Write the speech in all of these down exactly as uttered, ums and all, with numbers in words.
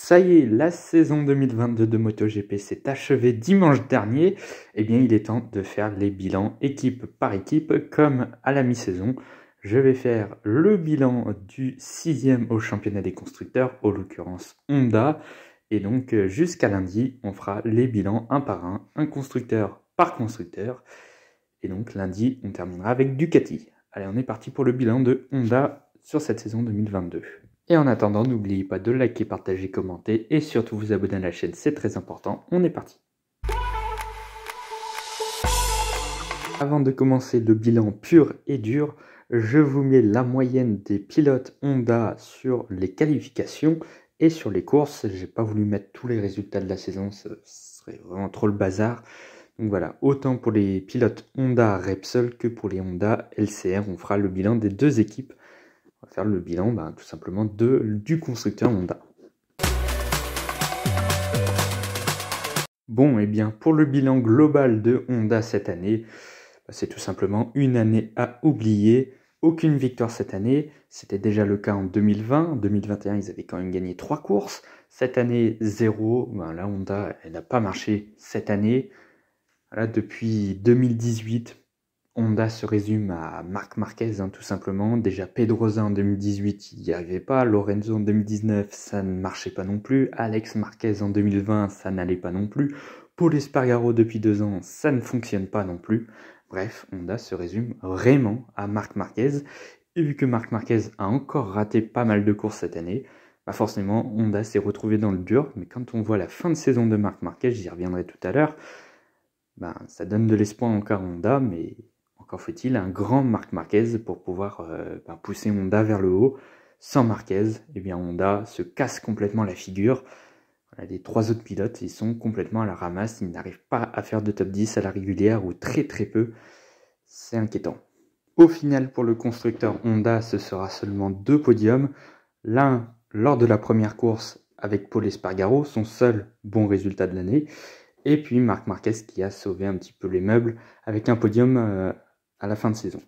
Ça y est, la saison deux mille vingt-deux de MotoGP s'est achevée dimanche dernier. Eh bien, il est temps de faire les bilans équipe par équipe, comme à la mi-saison. Je vais faire le bilan du sixième au championnat des constructeurs, en l'occurrence Honda. Et donc, jusqu'à lundi, on fera les bilans un par un, un constructeur par constructeur. Et donc, lundi, on terminera avec Ducati. Allez, on est parti pour le bilan de Honda sur cette saison deux mille vingt-deux. Et en attendant, n'oubliez pas de liker, partager, commenter et surtout vous abonner à la chaîne, c'est très important. On est parti. Avant de commencer le bilan pur et dur, je vous mets la moyenne des pilotes Honda sur les qualifications et sur les courses. J'ai pas voulu mettre tous les résultats de la saison, ce serait vraiment trop le bazar. Donc voilà, autant pour les pilotes Honda Repsol que pour les Honda L C R, on fera le bilan des deux équipes. On va faire le bilan ben, tout simplement de, du constructeur Honda. Bon, et eh bien pour le bilan global de Honda cette année, c'est tout simplement une année à oublier. Aucune victoire cette année, c'était déjà le cas en deux mille vingt. En deux mille vingt et un, ils avaient quand même gagné trois courses. Cette année, zéro. Ben là, Honda, elle n'a pas marché cette année. Voilà, depuis deux mille dix-huit, Honda se résume à Marc Marquez, hein, tout simplement. Déjà Pedrosa en deux mille dix-huit, il n'y arrivait pas. Lorenzo en deux mille dix-neuf, ça ne marchait pas non plus. Alex Marquez en deux mille vingt, ça n'allait pas non plus. Paul Espargaro depuis deux ans, ça ne fonctionne pas non plus. Bref, Honda se résume vraiment à Marc Marquez. Et vu que Marc Marquez a encore raté pas mal de courses cette année, bah forcément, Honda s'est retrouvé dans le dur. Mais quand on voit la fin de saison de Marc Marquez, j'y reviendrai tout à l'heure, bah, ça donne de l'espoir encore à Honda, mais encore faut-il un grand Marc Marquez pour pouvoir euh, ben, pousser Honda vers le haut. Sans Marquez, eh bien Honda se casse complètement la figure. Voilà, les trois autres pilotes, ils sont complètement à la ramasse. Ils n'arrivent pas à faire de top dix à la régulière ou très très peu. C'est inquiétant. Au final, pour le constructeur Honda, ce sera seulement deux podiums. L'un lors de la première course avec Paul Espargaro, son seul bon résultat de l'année. Et puis Marc Marquez qui a sauvé un petit peu les meubles avec un podium euh, à la fin de saison.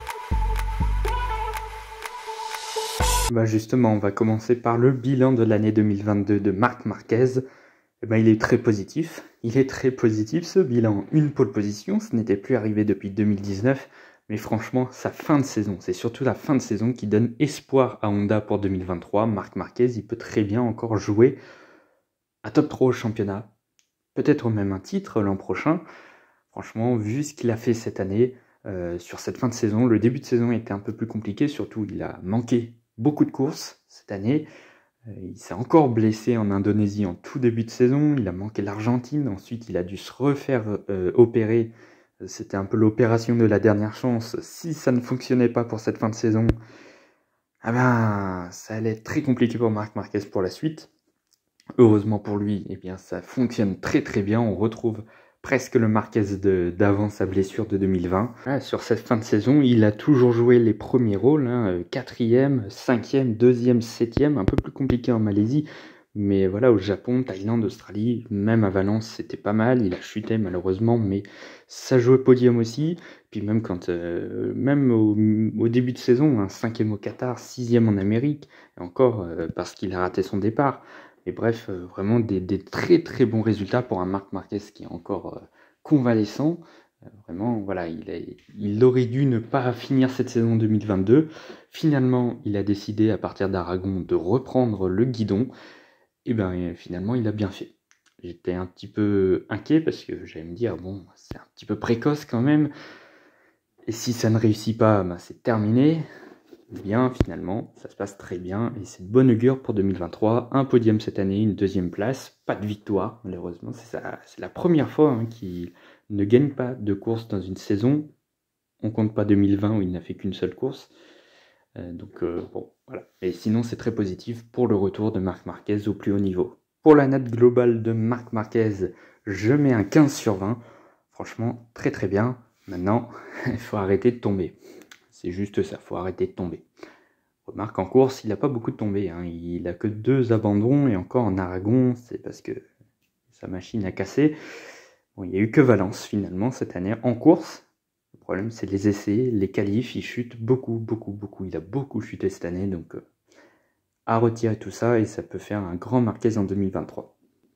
Bah justement, on va commencer par le bilan de l'année deux mille vingt-deux de Marc Marquez. Et bah, il est très positif. Il est très positif ce bilan. Une pole position, ce n'était plus arrivé depuis deux mille dix-neuf. Mais franchement, sa fin de saison, c'est surtout la fin de saison qui donne espoir à Honda pour deux mille vingt-trois. Marc Marquez, il peut très bien encore jouer à top trois au championnat. Peut-être même un titre l'an prochain. Franchement, vu ce qu'il a fait cette année, euh, sur cette fin de saison, le début de saison était un peu plus compliqué, surtout il a manqué beaucoup de courses cette année. Euh, il s'est encore blessé en Indonésie en tout début de saison, il a manqué l'Argentine, ensuite il a dû se refaire euh, opérer. C'était un peu l'opération de la dernière chance. Si ça ne fonctionnait pas pour cette fin de saison, ah ben, ça allait être très compliqué pour Marc Marquez pour la suite. Heureusement pour lui, eh bien, ça fonctionne très très bien. On retrouve presque le Marquez d'avant sa blessure de deux mille vingt. Voilà, sur cette fin de saison, il a toujours joué les premiers rôles, hein, quatrième, cinquième, deuxième, septième, un peu plus compliqué en Malaisie. Mais voilà, au Japon, Thaïlande, Australie, même à Valence, c'était pas mal. Il a chuté malheureusement, mais ça jouait podium aussi. Puis même quand, euh, même au, au début de saison, hein, cinquième au Qatar, sixième en Amérique, et encore euh, parce qu'il a raté son départ. Et bref, euh, vraiment des, des très très bons résultats pour un Marc Marquez qui est encore euh, convalescent. Euh, vraiment, voilà, il, a, il aurait dû ne pas finir cette saison deux mille vingt-deux. Finalement, il a décidé à partir d'Aragon de reprendre le guidon. Et bien finalement, il a bien fait. J'étais un petit peu inquiet parce que j'allais me dire, bon, c'est un petit peu précoce quand même. Et si ça ne réussit pas, ben, c'est terminé. Bien, finalement, ça se passe très bien et c'est de bonne augure pour deux mille vingt-trois. Un podium cette année, une deuxième place, pas de victoire, malheureusement. C'est la première fois hein, qu'il ne gagne pas de course dans une saison. On compte pas deux mille vingt où il n'a fait qu'une seule course. Euh, donc, euh, bon, voilà. Et sinon, c'est très positif pour le retour de Marc Marquez au plus haut niveau. Pour la note globale de Marc Marquez, je mets un quinze sur vingt. Franchement, très très bien. Maintenant, il faut arrêter de tomber. C'est juste ça, il faut arrêter de tomber. Remarque, en course, il n'a pas beaucoup de tombées. Hein. Il n'a que deux abandons, et encore en Aragon, c'est parce que sa machine a cassé. Bon, il n'y a eu que Valence, finalement, cette année, en course. Le problème, c'est les essais, les qualifs, il chute beaucoup, beaucoup, beaucoup. Il a beaucoup chuté cette année, donc euh, à retirer tout ça et ça peut faire un grand Marquez en deux mille vingt-trois.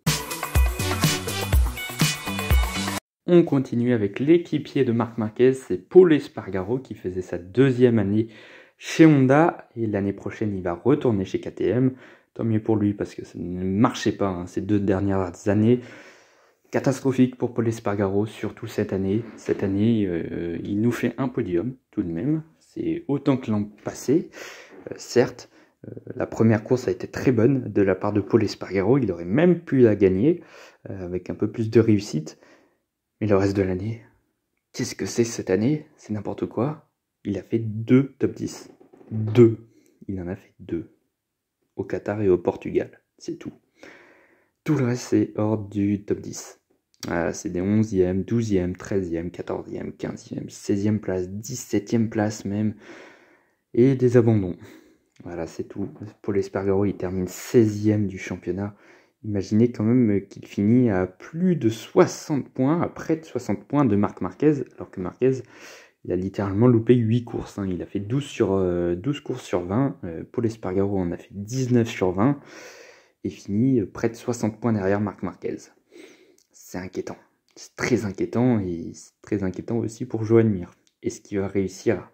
On continue avec l'équipier de Marc Marquez, c'est Pol Espargaro qui faisait sa deuxième année chez Honda et l'année prochaine il va retourner chez K T M. Tant mieux pour lui parce que ça ne marchait pas hein, ces deux dernières années. Catastrophique pour Pol Espargaro, surtout cette année. Cette année, euh, il nous fait un podium tout de même. C'est autant que l'an passé, euh, certes. Euh, la première course a été très bonne de la part de Pol Espargaro. Il aurait même pu la gagner euh, avec un peu plus de réussite. Mais le reste de l'année, qu'est-ce que c'est cette année? C'est n'importe quoi. Il a fait deux top dix. Deux. Il en a fait deux. Au Qatar et au Portugal. C'est tout. Tout le reste, c'est hors du top dix. Euh, c'est des onzième, douzième, treizième, quatorzième, quinzième, seizième place, dix-septième place même. Et des abandons. Voilà, c'est tout. Pol Espargaro, il termine seizième du championnat. Imaginez quand même qu'il finit à plus de soixante points, à près de soixante points de Marc Marquez, alors que Marquez, il a littéralement loupé huit courses. Hein. Il a fait douze, sur, euh, douze courses sur vingt. Euh, Pol Espargaro en a fait dix-neuf sur vingt. Et finit euh, près de soixante points derrière Marc Marquez. C'est inquiétant. C'est très inquiétant et c'est très inquiétant aussi pour Joan Mir. Est-ce qu'il va réussir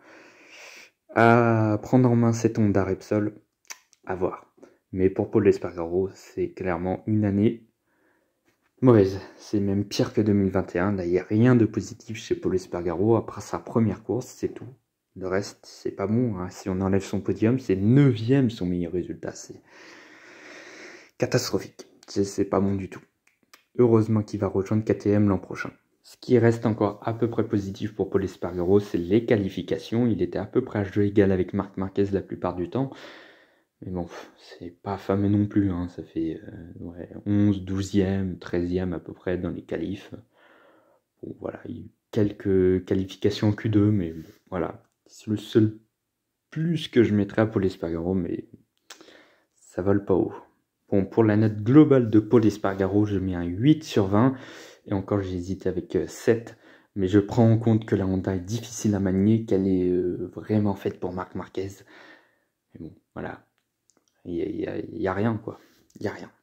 à prendre en main cette Honda Repsol? À voir. Mais pour Pol Espargaro, c'est clairement une année mauvaise. C'est même pire que deux mille vingt et un. Là, il n'y a rien de positif chez Pol Espargaro. Après sa première course, c'est tout. Le reste, c'est pas bon. Hein. Si on enlève son podium, c'est neuvième son meilleur résultat. C'est catastrophique. C'est pas bon du tout. Heureusement qu'il va rejoindre K T M l'an prochain. Ce qui reste encore à peu près positif pour Pol Espargaro, c'est les qualifications. Il était à peu près à jeu égal avec Marc Marquez la plupart du temps. Mais bon, c'est pas fameux non plus, hein. Ça fait euh, ouais, onze, douzième, treizième à peu près dans les qualifs. Bon, voilà, il y a eu quelques qualifications en Q deux, mais bon, voilà. C'est le seul plus que je mettrais à Pol Espargaro, mais ça vole pas haut. Bon, pour la note globale de Pol Espargaro, je mets un huit sur vingt, et encore j'hésite avec sept, mais je prends en compte que la Honda est difficile à manier, qu'elle est euh, vraiment faite pour Marc Marquez. Mais bon, voilà. Il n'y a, a, a rien, quoi. Il n'y a rien.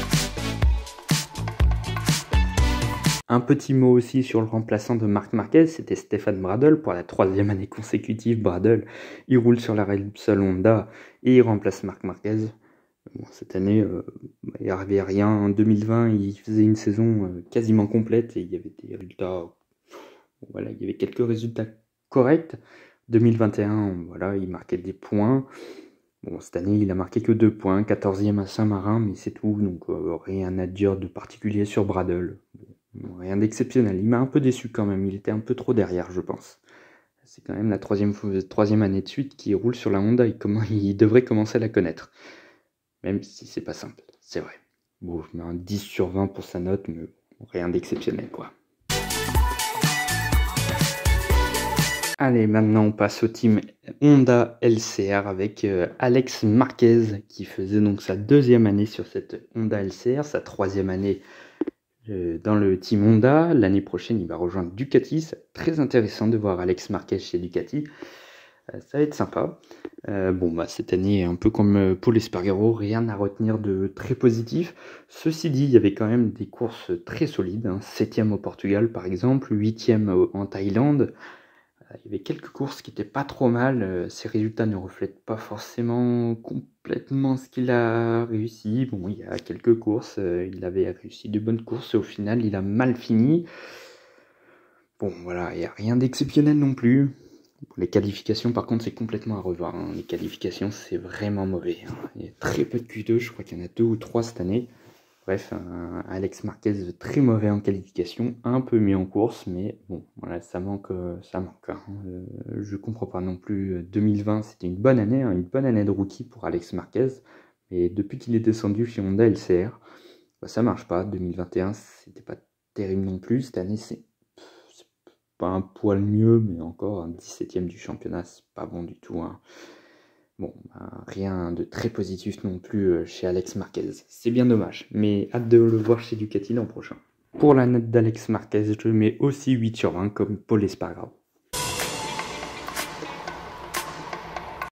Un petit mot aussi sur le remplaçant de Marc Marquez, c'était Stefan Bradl. Pour la troisième année consécutive, Bradl, il roule sur la Repsol Honda et il remplace Marc Marquez. Bon, cette année, euh, il n'y avait rien. En deux mille vingt, il faisait une saison euh, quasiment complète et il y avait des résultats... Bon, voilà, il y avait quelques résultats corrects. deux mille vingt et un, voilà, il marquait des points. Bon, cette année, il a marqué que deux points, quatorzième à Saint-Marin, mais c'est tout, donc euh, rien à dire de particulier sur Bradl. Bon, rien d'exceptionnel, il m'a un peu déçu quand même, il était un peu trop derrière, je pense. C'est quand même la troisième, troisième année de suite qu'il roule sur la Honda, et comment il devrait commencer à la connaître. Même si c'est pas simple, c'est vrai. Bon, je mets un dix sur vingt pour sa note, mais rien d'exceptionnel, quoi. Allez, maintenant on passe au team Honda L C R avec euh, Alex Marquez qui faisait donc sa deuxième année sur cette Honda L C R, sa troisième année euh, dans le team Honda. L'année prochaine, il va rejoindre Ducati. C'est très intéressant de voir Alex Marquez chez Ducati. Euh, ça va être sympa. Euh, bon, bah cette année, un peu comme euh, Pol Espargaro, rien à retenir de très positif. Ceci dit, il y avait quand même des courses très solides. Hein. septième au Portugal par exemple, huitième en Thaïlande. Il y avait quelques courses qui n'étaient pas trop mal. Ses résultats ne reflètent pas forcément complètement ce qu'il a réussi. Bon, il y a quelques courses, il avait réussi de bonnes courses et au final, il a mal fini. Bon, voilà, il n'y a rien d'exceptionnel non plus. Les qualifications, par contre, c'est complètement à revoir. Hein. Les qualifications, c'est vraiment mauvais. Hein. Il y a très peu de Q deux, je crois qu'il y en a deux ou trois cette année. Bref, un Alex Marquez très mauvais en qualification, un peu mieux en course, mais bon, voilà, ça manque, ça manque. Hein. Euh, je comprends pas non plus. deux mille vingt, c'était une bonne année, hein, une bonne année de rookie pour Alex Marquez, mais depuis qu'il est descendu chez Honda L C R, bah, ça marche pas. deux mille vingt et un, c'était pas terrible non plus. Cette année, c'est pas un poil mieux, mais encore un dix-septième du championnat, c'est pas bon du tout. Hein. Bon, bah, rien de très positif non plus chez Alex Marquez. C'est bien dommage, mais hâte de le voir chez Ducati l'an prochain. Pour la note d'Alex Marquez, je mets aussi huit sur vingt comme Pol Espargaro.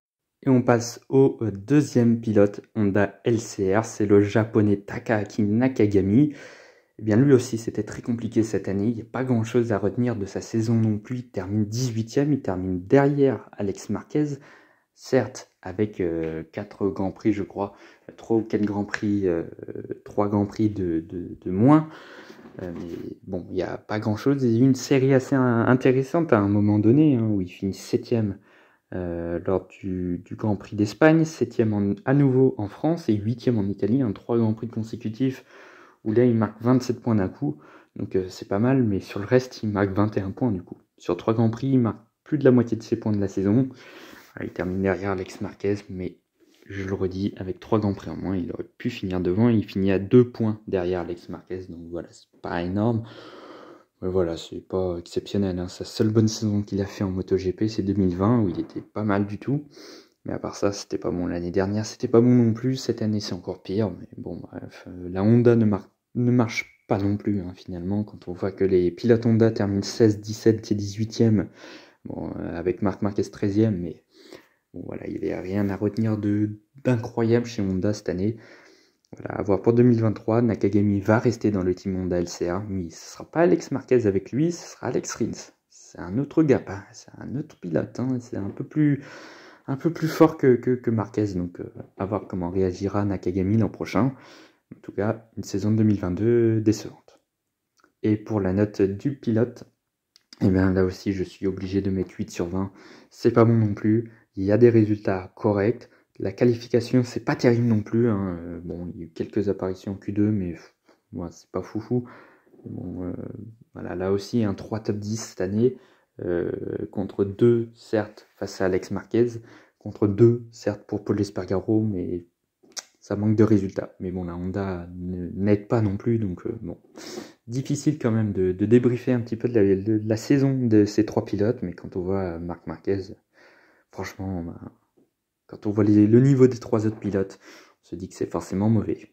Et on passe au deuxième pilote Honda L C R, c'est le japonais Takaaki Nakagami. Eh bien lui aussi c'était très compliqué cette année, il n'y a pas grand chose à retenir de sa saison non plus, il termine dix-huitième, il termine derrière Alex Marquez, certes avec euh, quatre grands prix je crois, trois ou quatre grands prix, euh, trois grands prix de, de, de moins, euh, mais bon il n'y a pas grand chose, il y a eu une série assez intéressante à un moment donné, hein, où il finit septième euh, lors du, du Grand Prix d'Espagne, septième à nouveau en France et huitième en Italie, un trois grands prix consécutifs, où là il marque vingt-sept points d'un coup, donc euh, c'est pas mal, mais sur le reste il marque vingt et un points du coup. Sur trois Grands Prix, il marque plus de la moitié de ses points de la saison. Il termine derrière Alex Marquez, mais je le redis, avec trois Grands Prix en moins, il aurait pu finir devant, il finit à deux points derrière Alex Marquez, donc voilà, c'est pas énorme. Mais voilà, c'est pas exceptionnel, hein. Sa seule bonne saison qu'il a fait en MotoGP, c'est deux mille vingt, où il était pas mal du tout. Mais à part ça, c'était pas bon. L'année dernière, c'était pas bon non plus. Cette année, c'est encore pire. Mais bon, bref, euh, la Honda ne, mar ne marche pas non plus, hein, finalement. Quand on voit que les pilotes Honda terminent seize, dix-sept et dix-huitième, bon, euh, avec Marc Marquez treizième, mais bon, voilà, il n'y avait rien à retenir d'incroyable chez Honda cette année. Voilà, à voir pour deux mille vingt-trois, Nakagami va rester dans le team Honda L C R, mais ce ne sera pas Alex Marquez avec lui, ce sera Alex Rins. C'est un autre gars, hein, c'est un autre pilote, hein, c'est un peu plus... un peu plus fort que, que, que Marquez, donc euh, à voir comment réagira Nakagami l'an prochain. En tout cas, une saison deux mille vingt-deux décevante. Et pour la note du pilote, eh bien là aussi je suis obligé de mettre huit sur vingt. C'est pas bon non plus, il y a des résultats corrects. La qualification, c'est pas terrible non plus, hein. Bon, il y a eu quelques apparitions en Q deux, mais ouais, c'est pas foufou. Bon, euh, voilà, là aussi, un trois top dix cette année. Euh, contre deux, certes, face à Alex Marquez, contre deux, certes, pour Paul Espargaro, mais ça manque de résultats. Mais bon, la Honda n'aide pas non plus, donc euh, bon, difficile quand même de, de débriefer un petit peu de la, de la saison de ces trois pilotes, mais quand on voit Marc Marquez, franchement, bah, quand on voit les, le niveau des trois autres pilotes, on se dit que c'est forcément mauvais.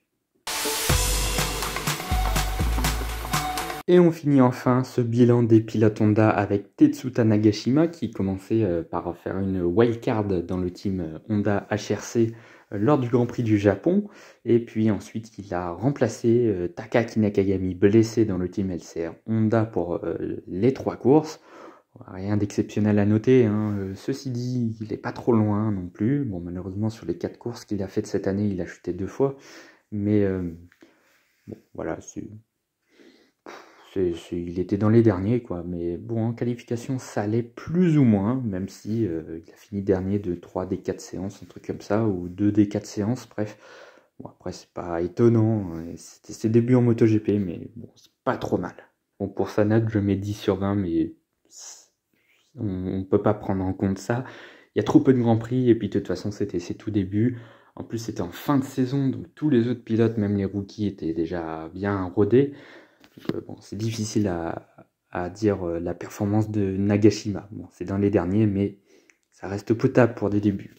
Et on finit enfin ce bilan des pilotes Honda avec Tetsuta Nagashima qui commençait euh, par faire une wildcard dans le team Honda H R C euh, lors du Grand Prix du Japon. Et puis ensuite il a remplacé euh, Takaaki Nakagami blessé dans le team L C R Honda pour euh, les trois courses. Rien d'exceptionnel à noter, hein. Euh, ceci dit, il n'est pas trop loin non plus. Bon, malheureusement sur les quatre courses qu'il a faites cette année, il a chuté deux fois. Mais euh, bon, voilà, c'est... C'est, c'est, il était dans les derniers, quoi. Mais bon, en qualification, ça allait plus ou moins, même si euh, il a fini dernier de trois des quatre séances, un truc comme ça, ou deux des quatre séances, bref. Bon, après, c'est pas étonnant. C'était ses débuts en MotoGP, mais bon, c'est pas trop mal. Bon, pour sa note, je mets dix sur vingt, mais on ne peut pas prendre en compte ça. Il y a trop peu de Grands Prix, et puis de toute façon, c'était ses tout débuts. En plus, c'était en fin de saison, donc tous les autres pilotes, même les rookies, étaient déjà bien rodés. Donc, euh, bon, c'est difficile à, à dire euh, la performance de Nagashima. Bon, c'est dans les derniers, mais ça reste potable pour des débuts.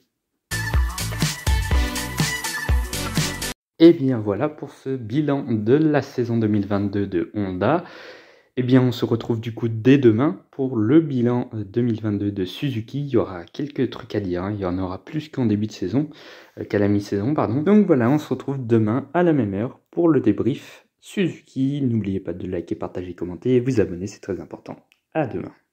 Et bien voilà pour ce bilan de la saison deux mille vingt-deux de Honda. Et bien on se retrouve du coup dès demain pour le bilan deux mille vingt-deux de Suzuki. Il y aura quelques trucs à dire, hein. Il y en aura plus qu'en début de saison, euh, qu'à la mi-saison, pardon. Donc voilà, on se retrouve demain à la même heure pour le débrief Suzuki. N'oubliez pas de liker, partager, commenter et vous abonner, c'est très important. À demain.